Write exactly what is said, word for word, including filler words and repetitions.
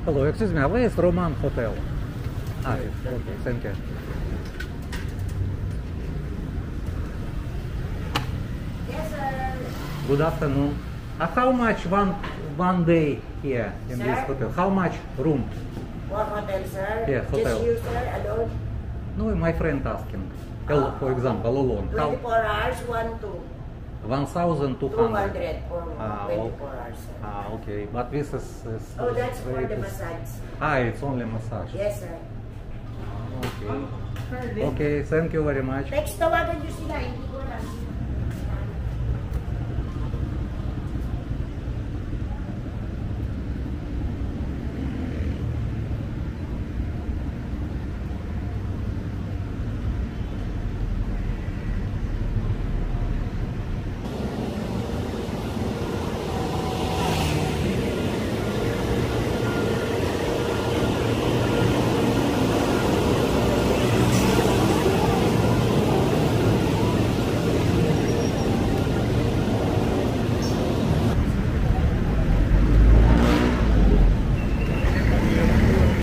Hello, excuse me, where is Roman Hotel? Ah, yes, okay, thank you. Yes, sir. Good afternoon. Uh, how much one one day here in Sir? this hotel? How much room? What hotel, sir? Yeah, hotel. Just you, sir, alone? No, my friend asking. How, for example, alone. How? twenty-four hours, one, two. one thousand two two hundred. hundred for Ah, twenty-four hours, sir. Ah, okay. But this is... is Oh, that's for rate the is- massage. Ah, it's only massage. Yes, sir. Ah, okay. Okay, thank you very much. Text tawagan nyo sila, hindi ko lang.